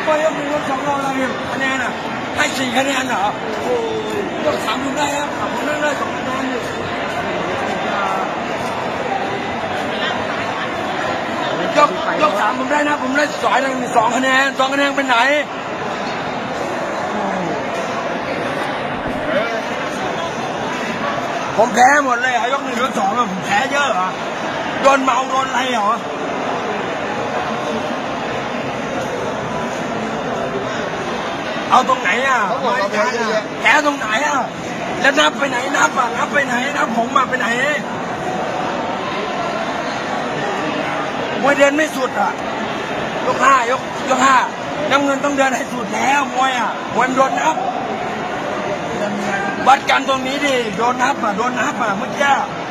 ก็ยก1ยก2เราอะไรคะแนนอ่ะให้4คะแนนเหรอโอ้ยก3ผมได้ครับผมนั่งได้2คะแนนอยู่ยก3ผมได้นะผมได้2คะแนน2คะแนนเป็นไหนผมแพ้หมดเลยยก1ยก2ผมแพ้เยอะเหรอโดนเมาโดนอะไรเหรอเอาตรงไหนอ่ะแพ้ตรงไหนอ่ะแล้วนับไปไหนนับไปไหนนับผมไปไหนมวยเดินไม่สุดอ่ะยก5น้ำเงินต้องเดินให้สุดแล้วมวยโดนนับวัดกันตรงนี้ดิโดนนับเมื่อกี้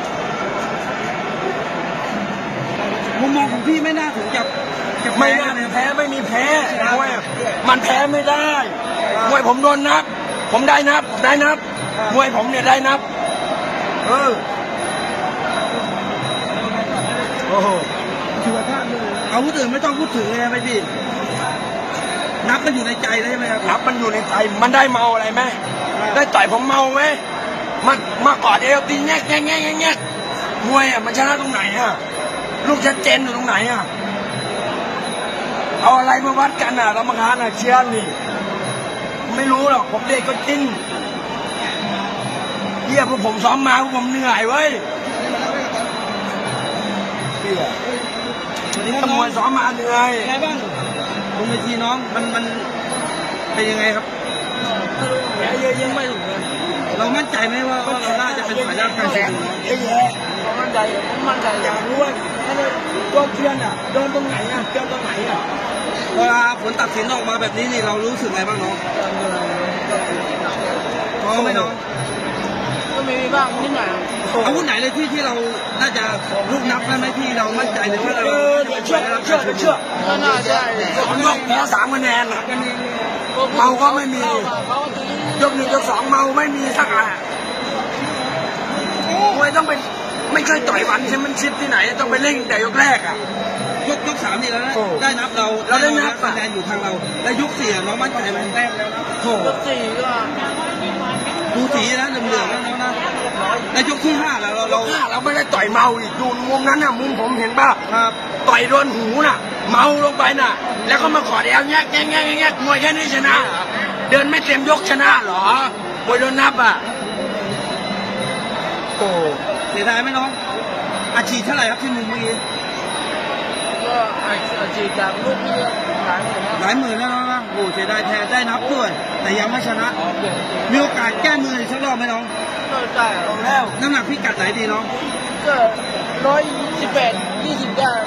มุมมองของพี่ไม่น่าถึงกับไม่น่าแพ้ไม่มีแพ้มวยมันแพ้ไม่ได้มวยผมโดนนับผมได้นับมวยผมเนี่ยได้นับโอ้โหถือว่าท่านอาวุธอื่นไม่ต้องพูดถึงเลยไหมพี่นับมันอยู่ในใจเลยใช่ไหมครับนับมันอยู่ในใจมันได้เมาอะไรไหมได้ต่อยผมเมาไหมมันมากอดเอวตีแง่มวยมันชนะตรงไหนลูกชัดเจนอยู่ตรงไหนเอาอะไรมาวัดกันกรรมการเชียร์นี่ไม่รู้หรอกผมเด็กก็จริงพวกผมซ้อมมาพวกผมเหนื่อยเว้ยมวยซ้อมมาเหนื่อยไงบ้างบนเวทีน้องมันเป็นยังไงครับยังไม่ถูกเลยเรามั่นใจไหมว่าเราน่าจะเป็นฝ่ายได้การแข่งผมมั่นใจอยากรู้ว่าตัวเชียร์โดนตรงไหนเชียร์ตรงไหนเวลาผลตัดสินออกมาแบบนี้นี่เรารู้สึกไงบ้างน้องท้อไหมน้องก็มีบ้างนิดหน่อยอาวุธไหนเลยที่เราน่าจะลูกนับได้ไหมที่เรามั่นใจหรือว่าเราเชื่อก็น่าจะ2 ยกแพ้3คะแนนเมาก็ไม่มียก1ยก2เมาไม่มีสักมวยต้องเป็นไม่เคยต่อยวันใช่มันชิดที่ไหนต้องไปเล่นแต่ยกแรกยก3นี่แล้วนะได้นับเราได้นับคะแนนอยู่ทางเราแล้วยก4น้องมั่นใจไหมแต้มแล้วนะยก4ก็ดูสีนะเหลืองๆแล้วนะแล้วยกที่5 เราไม่ได้ต่อยเมาอีกดูมุมนั้นมุมผมเห็นป่ะต่อยโดนหูเมาลงไปแล้วก็มาขอเอวแง่มวยแค่นี้ชนะเดินไม่เต็มยกชนะหรอมวยโดนนับโอ้เสียดายไหมน้องอาชีพเท่าไหร่ครับที่มุมเมื่อกี้ก็อาชีพจากลูกนี่หลายหมื่นแล้วนะโอ้เสียดายแทนได้นับด้วยแต่ยังไม่ชนะมีโอกาสแก้มือสักรอบไหมน้องได้แล้วน้ำหนักพิกัดไหนดีน้องก็118-20ได้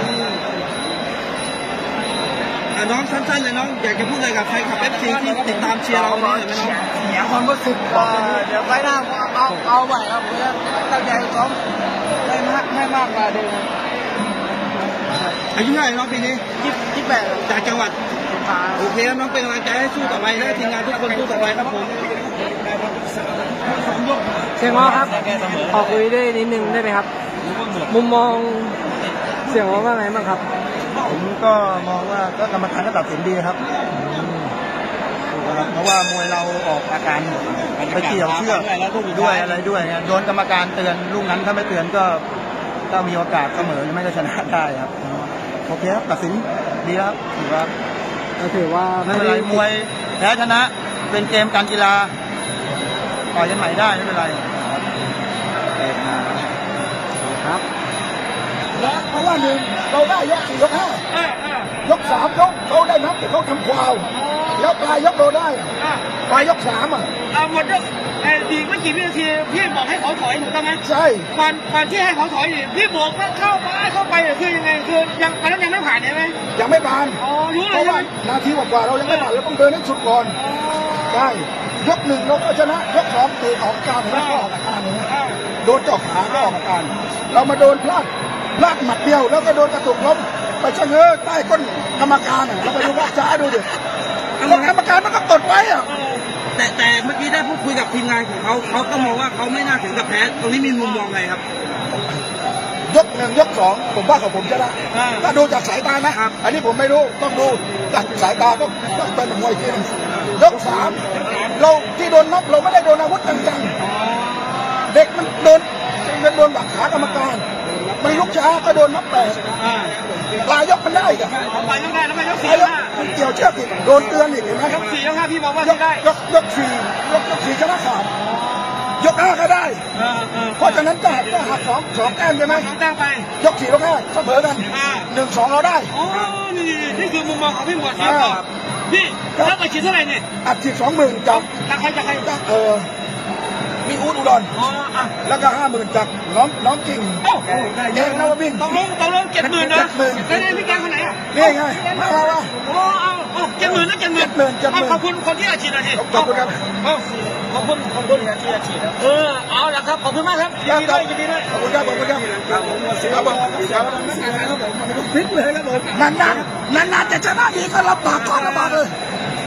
น้องสั้นๆเลยน้องอยากจะพูดอะไรกับใครขับFCที่ติดตามเชียร์เราวันนี้หน่อยไหมน้องเสียความรู้สึกเดี๋ยวไปหน้าเอาใหม่ครับตั้งใจซ้อมให้มากกว่าเดิมอายุเท่าไหร่น้องปีนี้ 28 จากจังหวัดโอเคครับน้องเป็นกำลังใจให้สู้ต่อไปและทีมงานทุกคนสู้ต่อไปครับผมเสียงอ้อครับขอคุยด้วยนิดนึงได้ไหมครับมุมมองเสียงอ้อว่าไงบ้างครับผมก็มองว่าก็กรรมการก็ตัดสินดีครับเพราะว่ามวยเราออกอาการไปเกี่ยวเชือกด้วยอะไรด้วยโดนกรรมการเตือนลูกนั้นถ้าไม่เตือนก็มีโอกาสเสมอไม่ก็ชนะได้ครับโอเคครับตัดสินดีครับถือว่าไม่เป็นไรมวยแพ้ชนะเป็นเกมการกีฬาต่อยกันใหม่ได้ไม่เป็นไรครับเพราะว่า1เราได้ยก4ยก5ยก3เขาได้นับแต่เขาทำฟาวล์แล้วปลายยกเราได้ปลายยก3 หมดยกดีไม่กี่วินาทีพี่บอกให้เขาถอยถูกต้องไหมใช่ก่อนที่ให้เขาถอยพี่บอกว่าเข้าไปคือยังไงคือยังตอนนั้นยังไม่ผ่านใช่ไหมยังไม่ผ่านรู้เลยว่านาทีกว่าเรายังไม่ผ่านเราต้องเดินให้สุดก่อนใช่ยก1เราก็ชนะยก2เตะออกการแล้วก็ออกอาการโดนจ่อขาก็ออกอาการเรามาโดนพลาดหมัดเดียวแล้วก็โดนกระตุกล้มไปชะเง้อใต้ก้นกรรมการเราไปดูว่าช้าดูดิกรรมการมันก็ตดไว้แต่เมื่อกี้ได้พูดคุยกับทีมงานของเขาก็มองว่าเขาไม่น่าถึงกับแพ้ตรงนี้มีมุมมองไงครับยกหนึ่งยกสองผมว่าของผมชนะถ้าดูจากสายตานะอันนี้ผมไม่รู้ต้องดูจากสายตาต้องเป็นมวยจริงยกสามเราที่โดนน็อกเราไม่ได้โดนอาวุธจังๆเด็กมันโดนบักขากรรมการมันลุกช้าก็โดนน็อกแตกปลายยกมันได้กันไปยกได้แล้วไปยกปสี่ลายยยกกห้ามันเกี่ยวเชือกอีกโดนเตือนอีกเห็นไหมยกสี่ยกห้าพี่มองว่ายกได้ยกสี่ชนะขาดยกห้าก็ได้เพราะฉะนั้นก็หักสองแต้มใช่ไหมสองแต้มไปยกสี่ยกห้าเสมอกัน1-2เราได้โอ้นี่คือมุมมองของพี่หมวดครับพี่แล้วไปฉีดเท่าไหร่เนี่ยอัดฉีด20,000จากจากใครจากใครมีอูดอุดรอ๋ออ่ะแล้วก็50,000จากน้องกิ่งเอ้าเด็กนวมินทร์ตกลง70,000นะแล้วเนี่ยพี่แกคนไหนอ่ะนี่ไงมาโอ้เอา70,000นะ70,000ขอบคุณคนที่อาชีพนะทีขอบคุณครับขอบคุณที่อาชีพเอาละครับขอบคุณมากครับยินดีด้วยขอบคุณครับพิษเลยครับผมนานๆจะชนะดีก็รับปากก่อนนะบาทเลย